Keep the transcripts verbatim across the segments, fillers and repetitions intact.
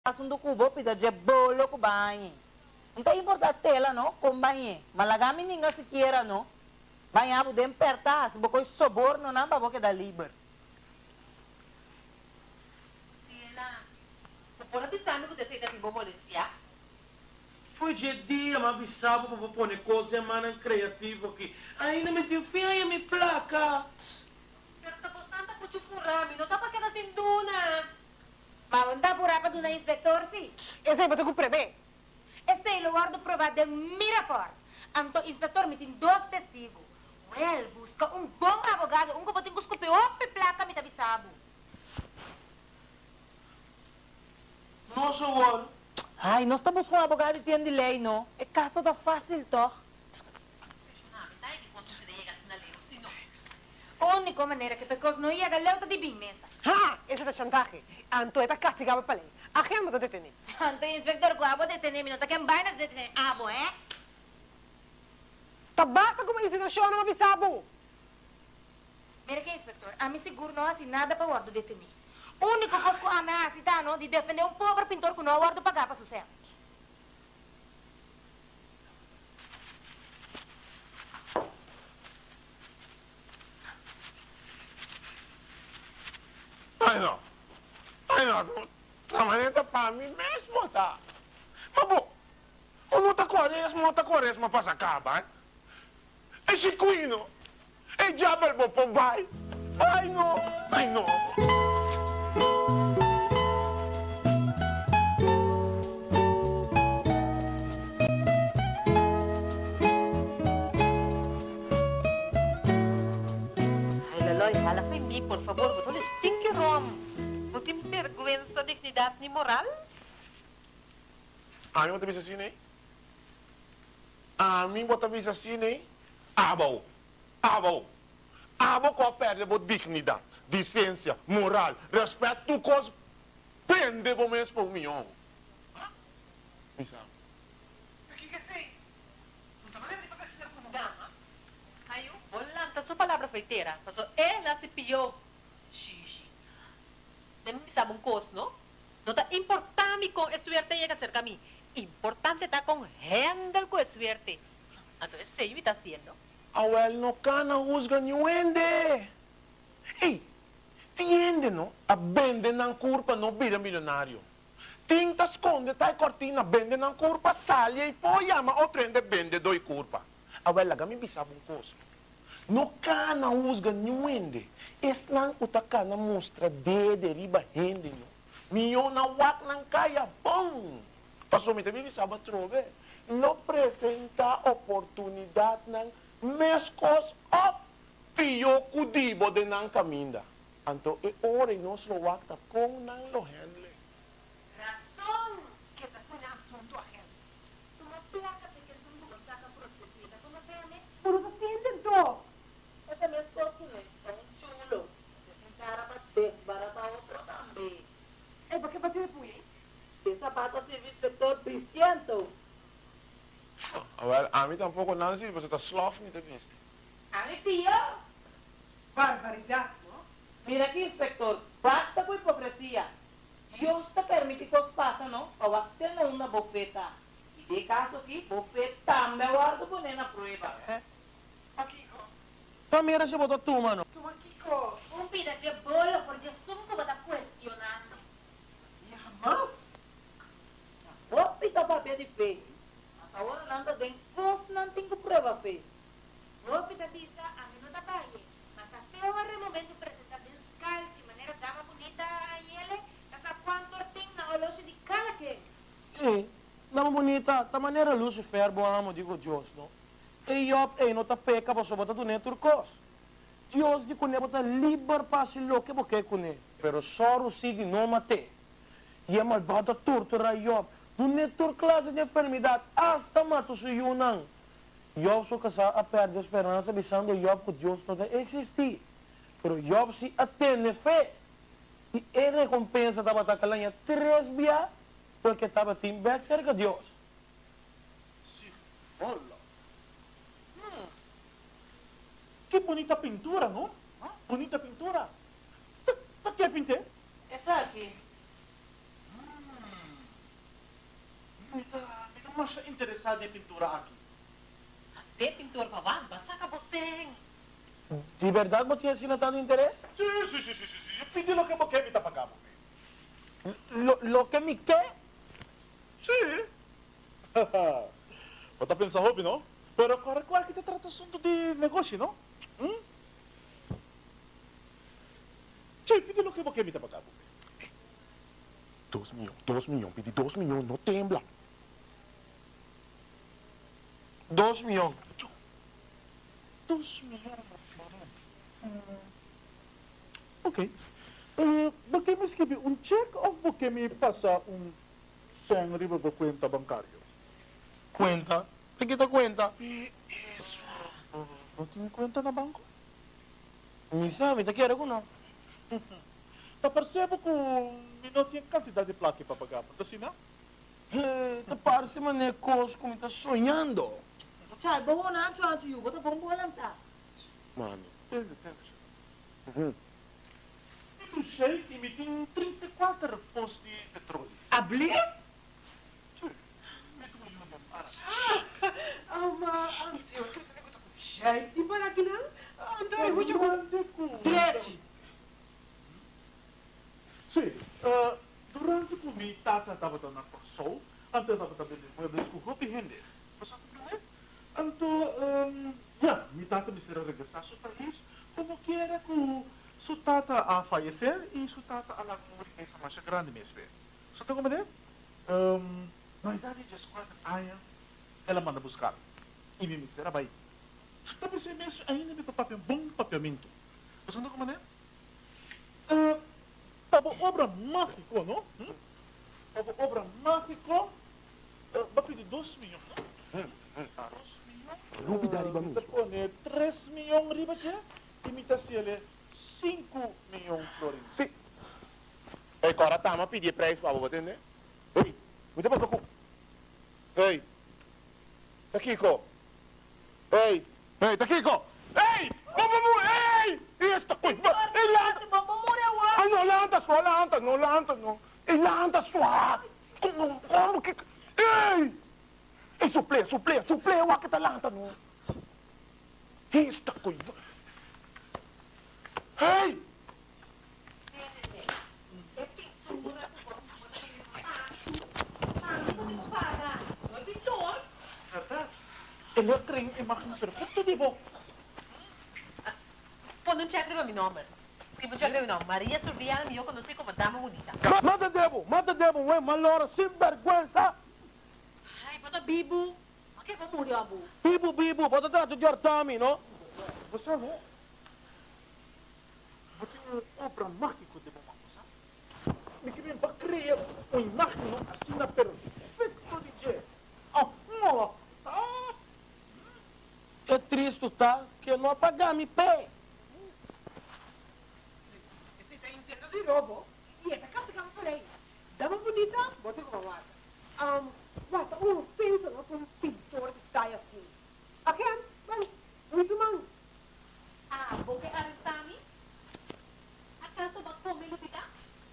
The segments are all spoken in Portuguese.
assunto kubo pida je bolo ko banhe. Não é importante tela, não, com banhe. Malagami ninguém se queira, não. Banha bu dem perta, se bocoi soborno não, babo que dá liber. Tela, o pona bisame que você tá tipo molestia? Foi de dia, mas bisabo para pôr coisa de maneira criativa aqui. Ainda me deu fim aí a minha placa. Pero tá postando por chupurami, não tá para quedar sem duna. Mas não dá por apa do inspector, sim? Esse é para tu prevê. Este é o lugar do provado de Miraport. Então, o inspetor me tem dois testigos. Well, busca um bom advogado, um que pode escupir ope placa me avisado. Nossa, agora. Ai, nós estamos com um advogado que tem de lei, não? É caso da fácil, toch? A única maneira que pecos não ia galera de bem mesa. Ah, esse é da chantagem. Anto é da castigada para lei. A gente não detém. Então, inspector, que abo detener, não tá quem vai na detener. Abo, é? Tá basta como insinuação, não bisabo. Mira que, inspector, a mim seguro não assim nada para o guardo detener. O único coisa que a minha cita, não, de defender um pobre pintor que não guardo pagar para sucesso. Ai, não. Ai, não. Trabalhando para mim mesmo, tá? Mas, bom, eu não tá quaresma, não tá quaresma para se acabar, hein? É chiquino. É diabo, bom, pô, vai. Ai, não. Ai, não. Hala foi mim, por favor, botou stinky rom. Não tem vergonha, dignidade nem moral? A mim, você assim, né? A mim, você assim, né? Ah, bom. Ah, bom. Ah, bom, qual perde a dignidade, decência, moral, respeito, tu coisa, prende bom mesmo para o meu. Me sabe? O que que é assim? Não tá maneira de fazer esse tempo como dama? Aí, olha, a sua palavra foi inteira. Passou, ela se piou. Xixi. Deve me saber um coisa, não? Não está importante com a suerte chega cerca a mim. Importante está com handle com a suerte. Então, isso aí me está haciendo. Awel no cana husga ni wende. Ei, tiende no? A bende ng curpa no bira milionário. Tinta esconde tai cortina bende ng curpa salya e poi ama o trende bende doi curpa. Awel laga mi bisabong coisa. No cana husga ni wende. Es nang utaka na mostra de deriba hende no. Niyo na wak ng kaya bong. Pasumita mi bisaba trove. No presenta oportunidad ng mescos op pio kudibo de nang kaminda. Anto e ore nos lo wakta kong nang lo handle. Razón que te fue un asunto ajeno. Toma placa de que son como saca prostituida. ¿Cómo se llama? Pero no entienden todo. Esse mesmo que é um chulo. Esse cara para desbaratar outro também. É porque bateu de punha, hein? Essa bata se inspector Cristiano. Wel, a mim tampouco não se você tá slof niet te viste. A mim, filho. Barbaridade, não? Mira aqui, inspector. Basta com hipocrisia. Deus te permite que os passem, não? Ou até não uma bofeta. E de caso aqui, bofeta também guardo por na prova. É? Kiko. Pamira se botou tu, mano. Toma, Kiko. Um pida de bolo, porque sumo que está questionando. E jamás. Vou pedir papel de feio. Agora não está bem. Você não tem prova feio. Vou pida visa, a mim não está pague. Mas a feo é momento apresentar descalço, de maneira dama bonita a ele, essa quanto tem na loja de cada que. Ei, dama bonita, da maneira Lucifer, bom amo, digo Deus, não? E eu, ei, não tá peca, passou botar do neto turcos. Deus de cune botar liber passe lo que boque cune. Pero só o sigue não mate. E é malvada tortura eu. No neto classe de enfermidade, hasta mato se yunang. Job só casa a perder a esperança, pensando Job que Deus não deve existir. Pero Job se atende fé. E ele recompensa estava atacando três dias, porque estava tim back cerca de Deus. Se rola. Hum. Que bonita pintura, não? Ah, bonita pintura. Tá que é pintei? Essa aqui. Hum. siya interesado em pintura aqui. Até pintor pa ba? Basta ka boseng. De verdade você tinha sinatado interesse? Sim, sim, sim, sim, sim. Eu pedi lo que você quer me tá pagando. Lo, lo que me quer? Sim. Você tá pensando, hobby, não? Pero agora qual é que te trata assunto de negócio, não? Hum? Sim, pedi lo que você quer me tá pagando. Dois milhões, dois milhões, pedi dois milhões, não tembla. Dois milhões. Dois milhões, hum. Ok. Uh, você me escreve um cheque ou você me passa um cem riba para conta bancária? Cuenta. Tem que dar conta. E isso? Não tem conta na banco? Me sabe, te quero ou não? Tá percebo que não tinha quantidade de placa para pagar, mas assim não? Eh, te parece mané coisa como está sonhando. Tchau, vou na tchau, tio. Bota bom boa lantar. Mano, pega, pega. Uhum. Eu sei que me tem trinta e quatro postos de petróleo. Abrir? Sim. Me tem um milhão para. Ah, um senhor, que você não conta com jeito para aqui não? Antônio, vou te Trete. Sim. Uh, durante que minha tata estava na sol, antes estava também muebles com roupa e render. Você compreende? Então, um, yeah, minha tata me será regressar ao seu país, como que era que sua tata a falecer e sua tata a morrer essa marcha grande mesmo. Você está compreendendo? Um, na idade de quatro anos, ela manda buscar. E me será vai. Talvez é mesmo ainda me papel bom papiamento. Você está compreendendo? Uh, Tava obra mágica, não? Hum? Tava obra mágica, uh, vai pedir dois milhões. Hum, hum. dois milhões? Não me dá riba Você mesmo. põe três milhões riba, tchê? E me dá se ele cinco milhões florins. Sim. E agora tá, mas pedir preço para você, né? Ei, me dá para com. Ei. Tá Kiko. Ei. Ei, tá Kiko. Ei! Vamos, ei! Esta coisa. Ei, lanta. Ai, não lanta só, lanta, não lanta, não. Ei, lanta só. Como, como que... Ei! Ei, suple, suple, suple, o que tá lanta, não. Esta coisa. Ei! Verdade? Ele é trem e máquina perfeita de bom. Pô, não te escreva meu nome. Escreva te meu nome. Maria Silvia, eu conheci como dama bonita. Mata debo, mata debo, ué, malora, sem vergüenza. Ai, bota bibo. Mas que vou morrer, abu? Bibu, bibu, bota trato de ortami, não? Você não? Você é uma obra mágica de bom, sabe? Me que vem para criar uma imagem assim na perfeito de jeito. Ah, não, ah. É triste, tá? Que não apagar me pé. Esse tá entendendo de novo. E essa casa que eu falei, dama bonita, bota com a guata. Um, guata, um pensa no um pintor de taia assim. Aqui antes, vai, um sumang. Ah, vou que arrestami? Acaso vas comer lupita?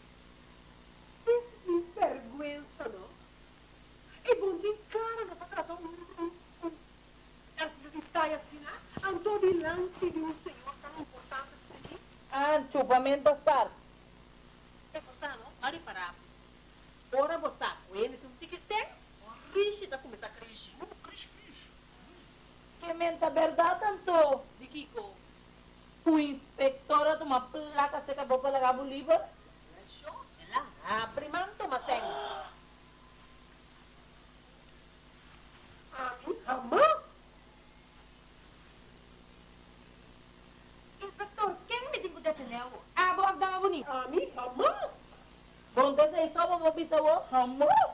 Sem vergüenza, não? E bom de cara, não para tratar um, um, um artista de taia assim, né? Andou delante de um senhor tão importante assim aqui. Ah, chupamento estar. É você, não? Mari para. Ora você, o ele tem um tiquistém, o riche da começar a crescer. Que menta verdade, tanto. De Kiko. O inspectora de uma placa se acabou para lagar o livro. Show, ela. Ah, primanto, mas tem. A mim, jamás. Inspector, quem me digo deteneu? Ah, boa, dama bonita. A mim, jamás. Bom, desde só vou pisar o jamás.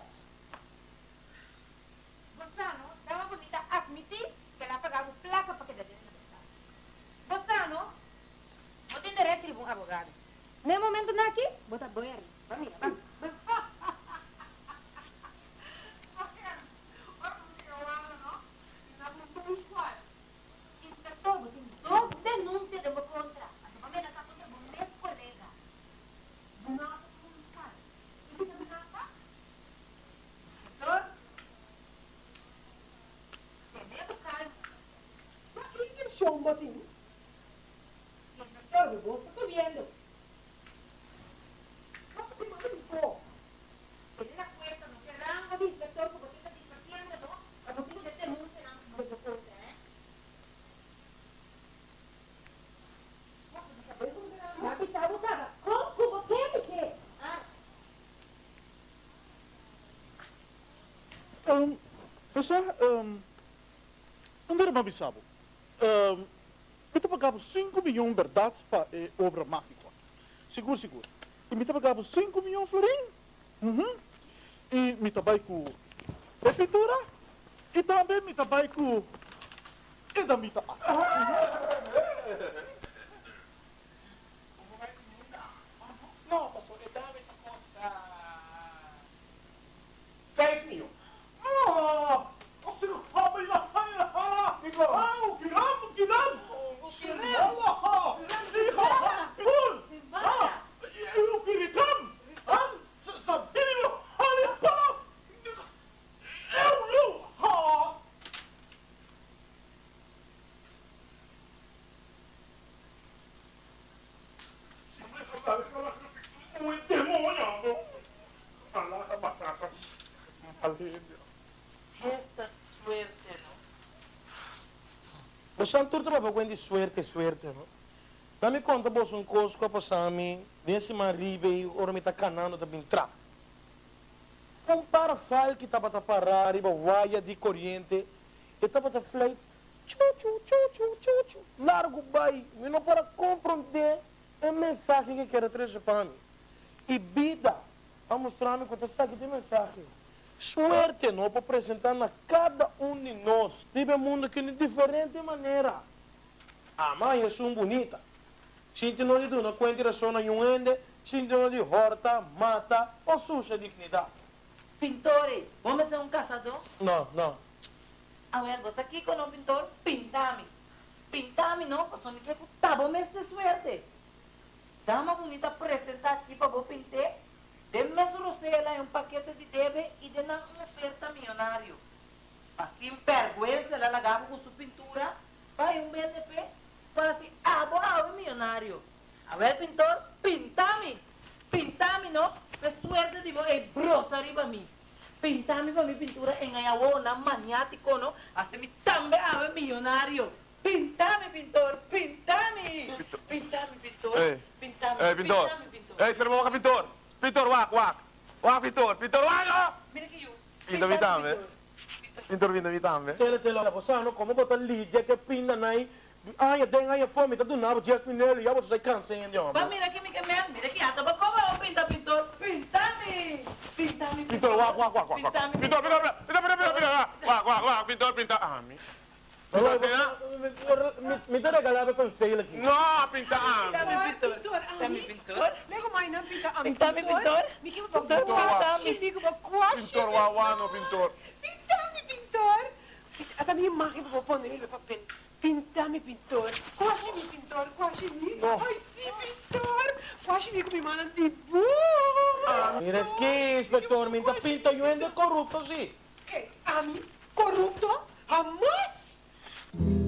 Bostano, dama bonita, admitir que ela pagava placa para que detene na Bostano, não tem direito de um advogado. Nem momento não aqui, bota boi ali. Vamos, vamos. Inspector, você tem duas denúncias de uma contra. A sua família está contra o meu colega. Nada comunicar. E você ameaça? Inspector? show botín. Inspector, vos estás viendo. ¿Cómo te mando un poco? Tiene la puerta, no cerramos, inspector, porque te estás distrayendo, ¿no? Cuando tú te te luces, no te puedo, ¿eh? Papi, está botada. ¿Cómo? ¿Cómo? ¿Qué? ¿Qué? Ah. Um, pessoal, um, não era mais sabe. Um, eu te pagava cinco milhões verdades para eh, obra mágica. Seguro, seguro. E me te pagava cinco milhões florim. Uhum. E me trabalho com prefeitura. E também me trabalho com... E da minha Não, pastor, e dame costa seis mil. Ah! Você não sabe lá, lá, lá! Ah, o que dá, o que dá! O que dá! Ah! Ah! Eu queria cam! Ah! Sabe, meu? Olha para! Eu não! Ah! Um demônio! Allah, a batata. Esta suerte, ¿no? O santurto para quando suerte, suerte, não? Dá-me conta, vos um coisa que passar a mim, desse marido e ora me tá canando também entrar. Um parafal que estava a parar, riba vaia de corrente, e estava a flight, tchu, tchu, tchu, tchu, tchu, tchu, largo vai, e não para compreender a mensagem que quer trazer para mim. E vida, a mostrar-me que está aqui de mensagem. Suerte, não, para apresentar a cada um de nós, vive o mundo que de diferente maneira. A mãe é um bonita. Sinto não de uma quantidade de zona yuende, sinto não de horta, mata ou suja dignidade. Pintores, vamos ser um caçador? Não, não. A ver, vos aqui com um pintor, pintame. Pintame, não, pues me quer tá bom mês de suerte. Dá uma bonita apresentar aqui para vos pintar. Dê-me a rosela e um paquete de debe e dê uma oferta milionário. Aqui em vergüenza, ela lagava com sua pintura, vai um B N P, para assim, ah, vou ah, milionário. A ver, pintor, pintame. Pintame, não? Que suerte de vos, e brota arriba a mim. Pintame para mi pintura en Ayabona, maniático, ¿no? Haceme también ave millonario. Pintame, pintor, pintame. Pintame, pintor. Eh, Pintame, eh, pintor. pintame, pintor. Eh, servo ka pintor. Pintor, wak, wak. Wak, pintor. Pintor, wak, no! Mira que yo. Pinto vitame. Pintor, pinto vitame. Tele, tele, la posano, como botar lidia que pinda nai. Ai, den ai fome, tá do nabo, dias pinelo, ya vos sai cansando, Va, homem. mira que me quemé, mira que hasta para cómo pinta, pintor. Pintame. Pintame, Pintor, wak, wak, wak, wak. Pintame, Pintor, pintor, pintor, pintor, pintor, pintor. Wak, wak, wak, pintor, pintor. Ah, mi. Me tá regalado conselho aqui. No, pinta, ah. Pintame, pintor. Pintor, Pintame, ah, pintor. Lego mais não pinta a Pintame, pintor. Me que Pintor, vou pintame. Amigo, vou quase. Pintor, wak, wak, no, pintor. Pintame, pintor. Até minha imagem vou pôr nele para pintame, pintor. Quase me, pintor, quase me. Ai, sim, pintor. Quase me com minha mano de boa. Mira aqui, inspetor, me tá pinta eu ainda corrupto, sim. Que? A mim? Corrupto? Jamás.